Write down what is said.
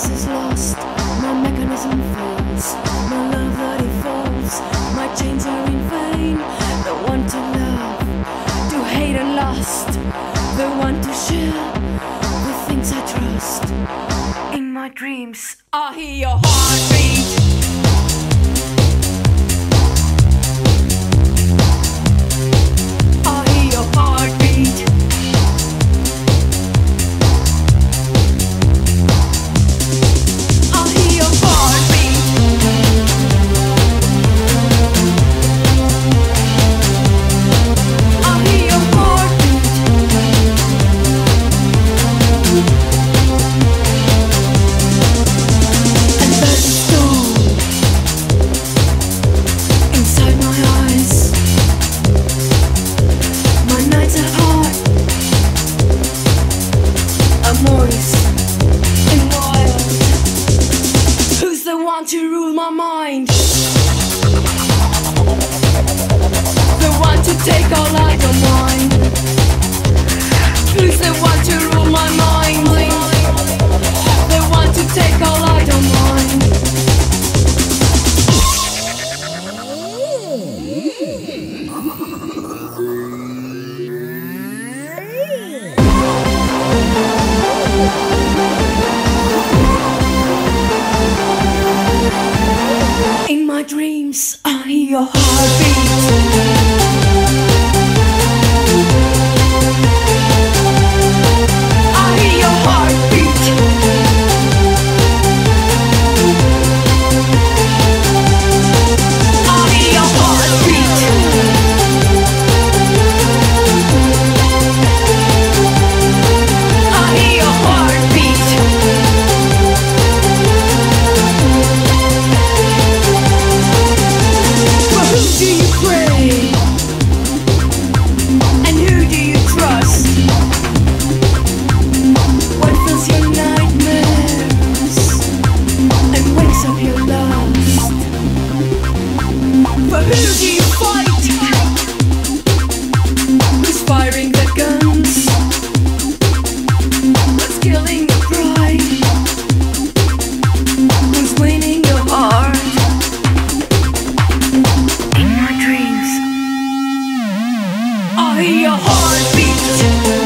sense is lost, my mechanism fails, my love that evolves, my chains are in vain. The one to love, to hate and lust, the one to share the things I trust. In my dreams, I hear your heartbeat. I hear your heartbeat. To rule my mind, the one to take all I don't mind. Who's the one to rule my mind? The one to take all I don't mind. In my dreams, I hear your heartbeat. I hear your heartbeat. I hear your heartbeat. I hear your heartbeat. Who do you pray? And who do you trust? What fills your nightmares and wakes up your lust? For who do you fight? Who's firing the guns? What's killing your pride? Who's winning your heart? I hear your heartbeat.